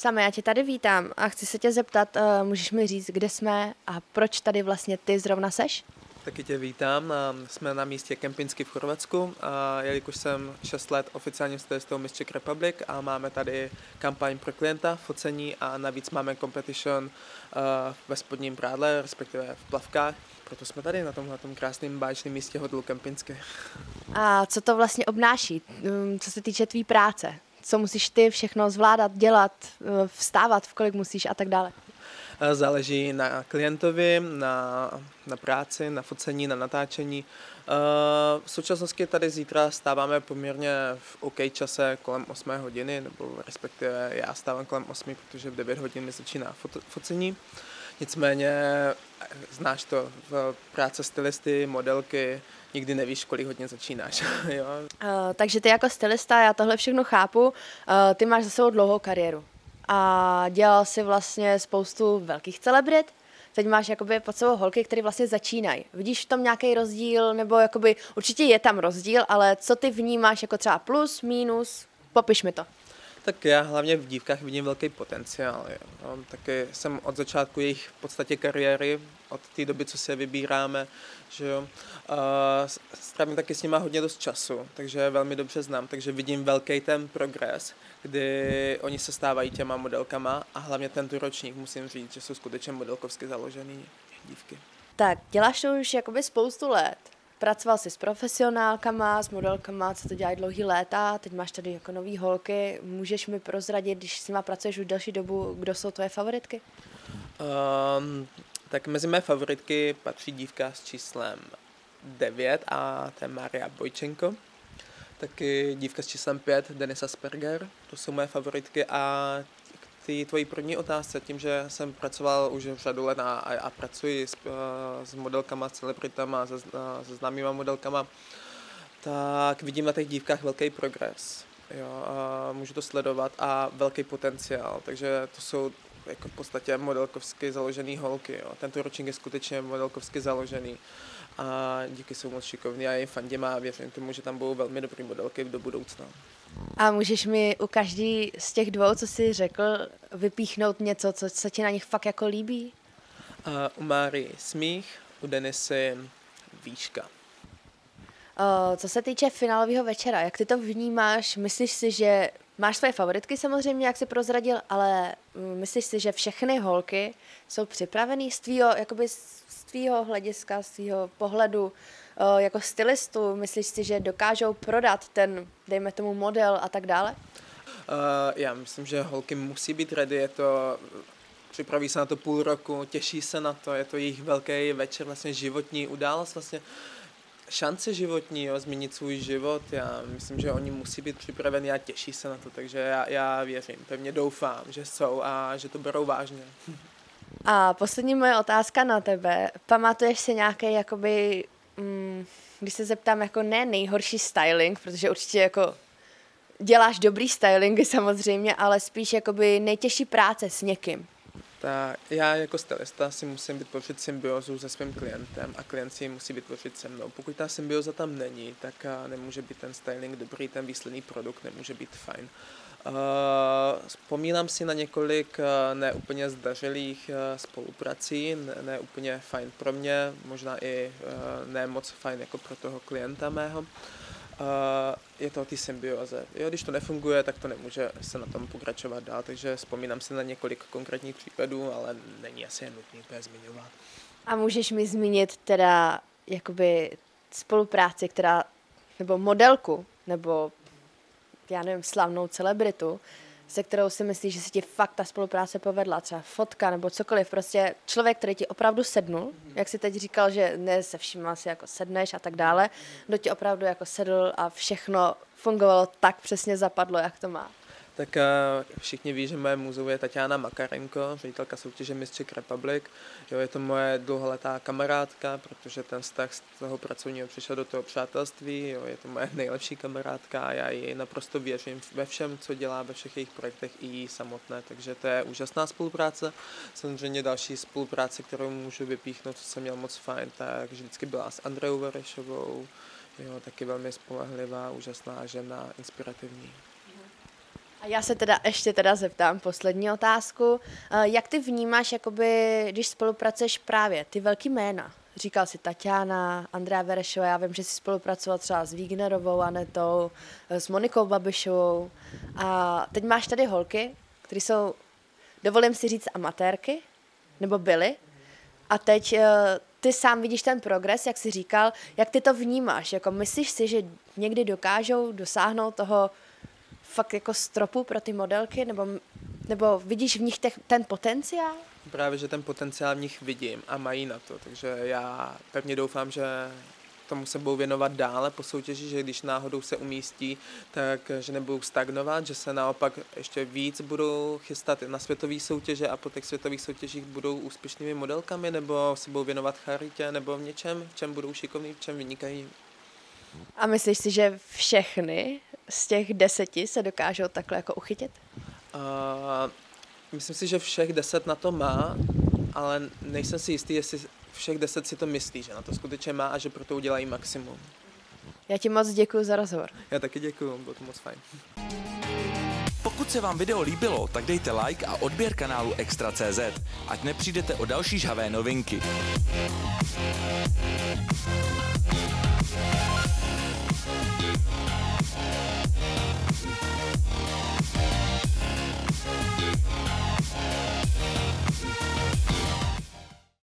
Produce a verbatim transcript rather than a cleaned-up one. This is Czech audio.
Sami, já tě tady vítám a chci se tě zeptat, uh, můžeš mi říct, kde jsme a proč tady vlastně ty zrovna seš? Taky tě vítám. Jsme na místě Kempinski v Chorvatsku, a jelikož jsem šest let oficiálním stylistou Miss Czech Republic a máme tady kampaň pro klienta, focení a navíc máme competition ve spodním prádle, respektive v plavkách. Proto jsme tady na tomhle krásném báječném místě hotelu Kempinski. A co to vlastně obnáší, co se týče tvý práce? Co musíš ty všechno zvládat, dělat, vstávat, v kolik musíš a tak dále? Záleží na klientovi, na, na práci, na focení, na natáčení. V současnosti tady zítra stáváme poměrně v OK čase kolem osmé hodiny, nebo respektive já stávám kolem osmi, protože v devět hodin mi začíná focení. Nicméně znáš to, v práce stylisty, modelky, nikdy nevíš, kolik hodin začínáš. Jo? Uh, takže ty jako stylista, já tohle všechno chápu, uh, ty máš za sebou dlouhou kariéru. A dělal si vlastně spoustu velkých celebrit. Teď máš jakoby pod sebou holky, které vlastně začínají. Vidíš v tom nějaký rozdíl, nebo jakoby určitě je tam rozdíl, ale co ty vnímáš jako třeba plus, mínus? Popiš mi to. Tak já hlavně v dívkách vidím velký potenciál. Jo. Taky jsem od začátku jejich v podstatě kariéry, od té doby, co se vybíráme, že jo. Strávím taky s nima hodně dost času, takže velmi dobře znám, takže vidím velký ten progres, kdy oni se stávají těma modelkama a hlavně tento ročník, musím říct, že jsou skutečně modelkovsky založený dívky. Tak, děláš to už jakoby spoustu let. Pracoval jsi s profesionálkama, s modelkama, co to dělají dlouhý léta, teď máš tady jako nový holky. Můžeš mi prozradit, když s nima pracuješ už delší dobu, kdo jsou tvoje favoritky? Um, tak mezi mé favoritky patří dívka s číslem devět a to je Maria Bojčenko. Taky dívka s číslem pět, Denisa Sperger, to jsou moje favoritky. A ty tvojí první otázce, tím, že jsem pracoval už řadu let a, a pracuji s, s modelkama, s celebritama, se, se známýma modelkama, tak vidím na těch dívkách velký progres. Jo, a můžu to sledovat a velký potenciál, takže to jsou jako v podstatě modelkovsky založený holky. Jo. Tento ročník je skutečně modelkovsky založený a díky jsou moc šikovný a jim fandím a věřím tomu, že tam budou velmi dobrý modelky do budoucna. A můžeš mi u každý z těch dvou, co jsi řekl, vypíchnout něco, co se ti na nich fakt jako líbí? A u Máry smích, u Denisy výška. Uh, co se týče finálového večera, jak ty to vnímáš? Myslíš si, že máš své favoritky samozřejmě, jak jsi prozradil, ale myslíš si, že všechny holky jsou připravený z tvýho, jakoby z tvýho hlediska, z tvýho pohledu uh, jako stylistu? Myslíš si, že dokážou prodat ten, dejme tomu, model a tak dále? Uh, já myslím, že holky musí být ready, je to, připraví se na to půl roku, těší se na to, je to jejich velký večer, vlastně životní událost, vlastně šance životní, jo, změnit svůj život. Já myslím, že oni musí být připraveni a těší se na to, takže já, já věřím, pevně doufám, že jsou a že to berou vážně. A poslední moje otázka na tebe. Pamatuješ si nějaký, jakoby, mm, když se zeptám, jako ne nejhorší styling, protože určitě jako děláš dobrý stylingy samozřejmě, ale spíš jakoby nejtěžší práce s někým? Tak já jako stylista si musím vytvořit symbiozu se svým klientem a klient si musí vytvořit se mnou. Pokud ta symbioza tam není, tak nemůže být ten styling dobrý, ten výsledný produkt nemůže být fajn. Uh, vzpomínám si na několik uh, neúplně zdařilých uh, spoluprací, ne, ne úplně fajn pro mě, možná i uh, ne moc fajn jako pro toho klienta mého. Uh, je to o té symbioze. Jo, když to nefunguje, tak to nemůže se na tom pokračovat dál, takže vzpomínám si na několik konkrétních případů, ale není asi je nutný to je zmiňovat. A můžeš mi zmínit teda jakoby spolupráci, která, nebo modelku, nebo já nevím, slavnou celebritu, se kterou si myslíš, že si ti fakt ta spolupráce povedla, třeba fotka nebo cokoliv, prostě člověk, který ti opravdu sednul, mm-hmm. jak jsi teď říkal, že ne se vším asi jako sedneš a tak dále, kdo ti opravdu jako sedl a všechno fungovalo tak přesně zapadlo, jak to má. Tak uh, všichni ví, že moje muzou je Tatiana Makarenko, ředitelka soutěže Miss Czech Republic. Jo, je to moje dlouholetá kamarádka, protože ten vztah z toho pracovního přišel do toho přátelství. Jo, je to moje nejlepší kamarádka a já ji naprosto věřím ve všem, co dělá, ve všech jejich projektech i jí samotné. Takže to je úžasná spolupráce. Samozřejmě další spolupráce, kterou můžu vypíchnout, co jsem měl moc fajn, tak vždycky byla s Andreou Verešovou. Jo, taky velmi spolehlivá, úžasná žena, inspirativní. A já se teda ještě teda zeptám poslední otázku. Jak ty vnímáš, jakoby, když spolupracuješ právě ty velký jména? Říkal jsi Tatiana, Andrea Verešová, já vím, že jsi spolupracoval třeba s Wiegnerovou Anetou, s Monikou Babišovou. A teď máš tady holky, které jsou, dovolím si říct, amatérky, nebo byly. A teď ty sám vidíš ten progres, jak jsi říkal, jak ty to vnímáš? Jako myslíš si, že někdy dokážou dosáhnout toho fakt jako stropu pro ty modelky, nebo, nebo vidíš v nich te, ten potenciál? Právě, že ten potenciál v nich vidím a mají na to, takže já pevně doufám, že tomu se budou věnovat dále po soutěži, že když náhodou se umístí, tak že nebudou stagnovat, že se naopak ještě víc budou chystat na světové soutěže a po těch světových soutěžích budou úspěšnými modelkami, nebo se budou věnovat charitě, nebo v něčem, v čem budou šikovní, v čem vynikají. A myslíš si, že všechny z těch deseti se dokážou takhle jako uchytit? Uh, myslím si, že všech deset na to má, ale nejsem si jistý, jestli všech deset si to myslí, že na to skutečně má a že pro to udělají maximum. Já ti moc děkuji za rozhovor. Já taky děkuji, bylo to moc fajn. Pokud se vám video líbilo, tak dejte like a odběr kanálu Extra tečka cé zet, ať nepřijdete o další žhavé novinky.